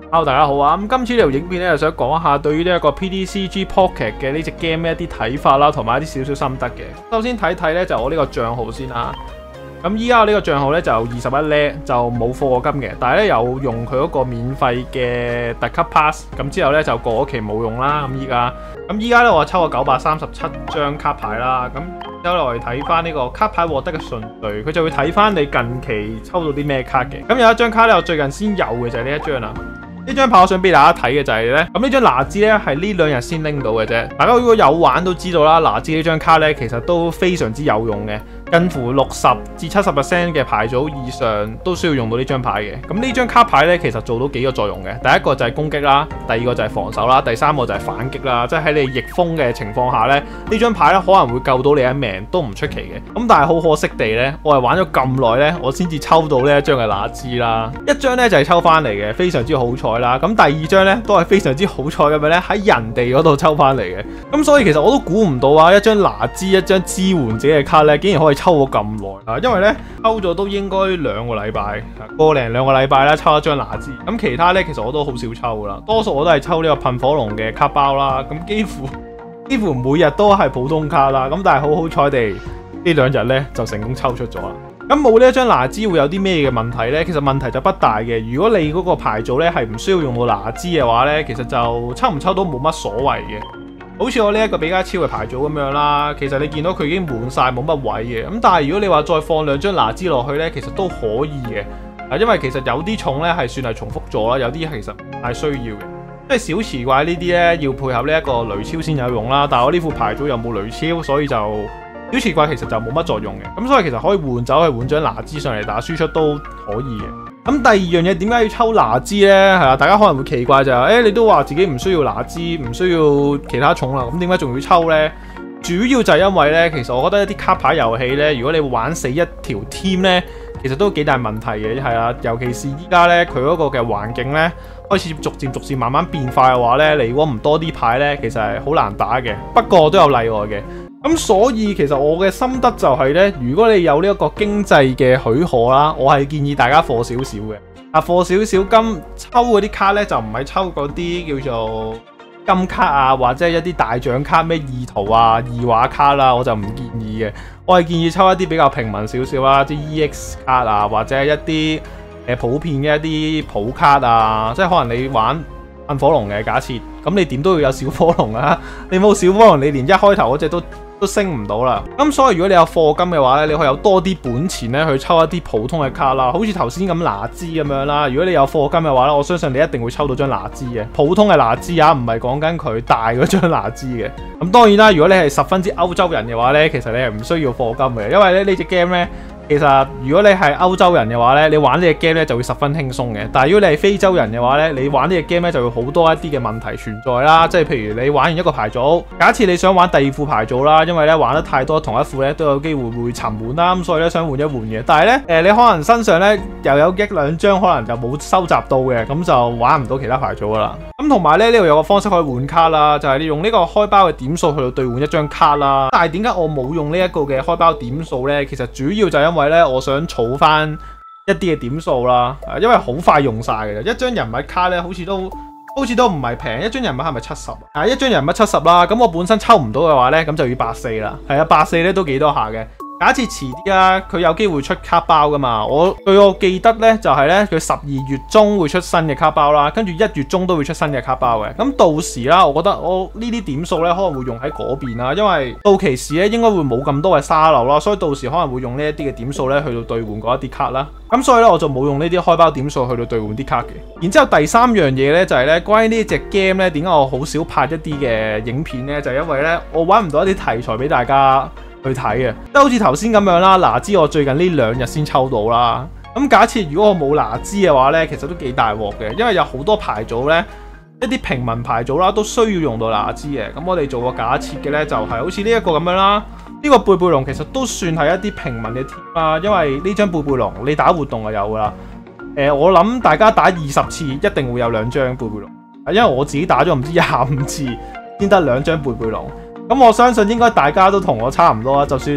Hello， 大家好啊！咁今次呢條影片咧，就想講下對於呢一個 PTCG Pocket 嘅呢隻 game 一啲睇法啦，同埋一啲少少心得嘅。首先睇睇咧就我呢個賬號先啦。咁依家我呢個賬號咧就21呢，就冇課金嘅，但係咧有用佢嗰個免費嘅特級 pass， 咁之後咧就過咗期冇用啦。咁依家咧我抽咗937張卡牌啦。咁之後我哋睇翻呢個卡牌獲得嘅順序，佢就會睇翻你近期抽到啲咩卡嘅。咁有一張卡咧我最近先有嘅就係呢一張啦。呢張牌我想俾大家睇嘅就係咧，咁呢張拿茲咧係呢2日先拎到嘅啫。大家如果有玩都知道啦，拿茲呢張卡咧其實都非常之有用嘅，近乎60至70% 嘅牌組以上都需要用到呢張牌嘅。咁呢張卡牌咧其實做到幾個作用嘅，第一個就係攻擊啦，第二個就係防守啦，第三個就係反擊啦。即係喺你逆風嘅情況下咧，呢張牌咧可能會救到你一命都唔出奇嘅。咁但係好可惜地咧，我係玩咗咁耐咧，我先至抽到呢一張嘅拿茲啦。一張咧就係抽翻嚟嘅，非常之好彩啦。咁第二張咧都係非常之好彩咁樣咧，喺人哋嗰度抽翻嚟嘅。咁所以其實我都估唔到啊，一張拿茲一張支援者嘅卡咧，竟然可以抽咗咁耐啊！因為咧抽咗都應該2個禮拜，個零2個禮拜啦，抽一張拿茲。咁其他咧其實我都好少抽噶啦，多數我都係抽呢個噴火龍嘅卡包啦。咁幾乎每日都係普通卡啦。咁但係好彩地呢2日咧就成功抽出咗啦。咁冇呢一張拿茲會有啲咩嘅問題呢？其實問題就不大嘅。如果你嗰個牌組咧係唔需要用到拿茲嘅話呢，其實就抽唔抽都冇乜所謂嘅。好似我呢一個比加超嘅牌組咁樣啦，其實你見到佢已經滿晒冇乜位嘅。咁但係如果你話再放2張拿茲落去呢，其實都可以嘅。因為其實有啲重呢係算係重複咗啦，有啲其實唔係需要嘅。即係小奇怪呢啲呢，要配合呢一個雷超先有用啦。但係我呢副牌組又冇雷超，所以就小奇怪其實就冇乜作用嘅。咁所以其實可以換走去換張拿茲上嚟打輸出都可以嘅。咁第二樣嘢點解要抽拿茲呢？係啊，大家可能會奇怪就係，你都話自己唔需要拿茲，唔需要其他重啦，咁點解仲要抽呢？主要就係因為呢，其實我覺得一啲卡牌遊戲呢，如果你玩死一條 team 呢，其實都幾大問題嘅。係啊，尤其是依家呢，佢嗰個嘅環境呢，開始逐漸慢慢變化嘅話呢，你如果唔多啲牌呢，其實係好難打嘅。不過都有例外嘅。咁所以其實我嘅心得就係呢：如果你有呢一個經濟嘅許可啦，我係建議大家課少少嘅。課少少金抽嗰啲卡呢，就唔係抽嗰啲叫做金卡啊，或者一啲大獎卡咩意圖啊、異畫卡啦，我就唔建議嘅。我係建議抽一啲比較平民少少啦，啲 EX 卡啊，或者一啲普遍嘅一啲普卡啊，即係可能你玩噴火龍嘅假設，咁你點都要有小火龍啊，你冇小火龍，你連一開頭嗰隻都升唔到啦。咁所以如果你有課金嘅話咧，你可以有多啲本錢咧去抽一啲普通嘅卡啦，好似頭先咁拿茲咁樣啦。如果你有課金嘅話咧，我相信你一定會抽到張拿茲嘅，普通嘅拿茲啊，唔係講緊佢大嗰張拿茲嘅。咁當然啦，如果你係十分之歐洲人嘅話咧，其實你係唔需要課金嘅，因為咧呢隻 game 咧，其實如果你係歐洲人嘅話咧，你玩呢隻 game 咧就會十分輕鬆嘅。但係如果你係非洲人嘅話咧，你玩呢隻 game 咧就會好多一啲嘅問題存在啦。即係譬如你玩完一個牌組，假設你想玩第2副牌組啦，因為咧玩得太多同一副咧都有機會會沉悶啦，咁所以咧想換一換嘅。但係咧你可能身上咧又有1、2張可能就冇收集到嘅，咁就玩唔到其他牌組噶啦。咁同埋咧呢度有個方式可以換卡啦，就係你用呢個開包嘅點數去到兌換一張卡啦。但係點解我冇用呢一個嘅開包點數咧？其實主要就係因為咧我想儲翻一啲嘅點數啦，因為好快用晒嘅。一張人物卡咧好似都唔係平，一張人物係咪70啊？一張人物70啦，咁我本身抽唔到嘅話咧，咁就要84啦。係啊，84咧都幾多下嘅。假設遲啲啦，佢有機會出卡包噶嘛？據我記得咧，就係咧佢12月中會出新嘅卡包啦，跟住1月中都會出新嘅卡包嘅。咁到時啦，我覺得我呢啲點數咧可能會用喺嗰邊啦，因為到期時咧應該會冇咁多嘅沙漏啦，所以到時可能會用呢一啲嘅點數咧去到兌換嗰一啲卡啦。咁所以咧我就冇用呢啲開包點數去到兌換啲卡嘅。然之後第3樣嘢咧就係咧關於呢隻 game 咧點解我好少拍一啲嘅影片咧，就係因為咧我揾唔到一啲題材俾大家去睇嘅，即係好似頭先咁樣啦。拿茲我最近呢2日先抽到啦。咁假設如果我冇拿茲嘅話呢，其實都幾大鑊嘅，因為有好多牌組呢，一啲平民牌組啦，都需要用到拿茲嘅。咁我哋做個假設嘅呢，就係好似呢一個咁樣啦。呢個貝貝龍其實都算係一啲平民嘅 team 啦，因為呢張貝貝龍你打活動就有噶啦。我諗大家打20次一定會有2張貝貝龍，因為我自己打咗唔知25次先得2張貝貝龍。咁我相信應該大家都同我差唔多啦，就算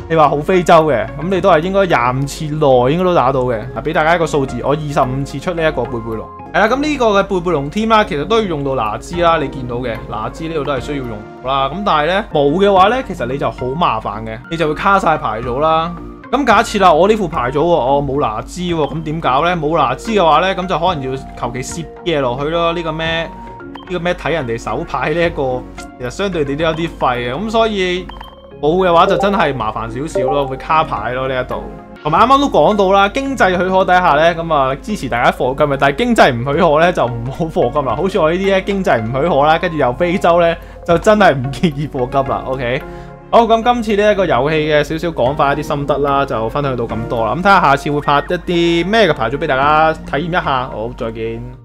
你話好非洲嘅，咁你都係應該25次內應該都打到嘅。嗱，俾大家一個數字，我25次出呢一個貝貝龍。係啦，咁呢個嘅貝貝龍 team 啦，其實都要用到拿茲啦，你見到嘅拿茲呢度都係需要用到啦。咁但係咧冇嘅話咧，其實你就好麻煩嘅，你就會卡晒牌組啦。咁假設啦，我呢副牌組我冇拿茲喎，咁點搞咧？冇拿茲嘅話咧，咁就可能要求其攝嘢落去咯。呢個咩睇人哋手牌呢一個，其實相對地都有啲廢嘅，咁所以冇嘅話就真係麻煩少少咯，會卡牌咯呢一度。同埋啱啱都講到啦，經濟許可底下咧，咁啊支持大家課金嘅，但係經濟唔許可咧就唔好課金啦。好似我呢啲咧經濟唔許可啦，跟住又非洲咧，就真係唔建議課金啦。OK， 好，咁今次呢一個遊戲嘅少少講法一啲心得啦，就分享到咁多啦。咁睇下下次會拍一啲咩嘅牌組俾大家體驗一下。好，再見。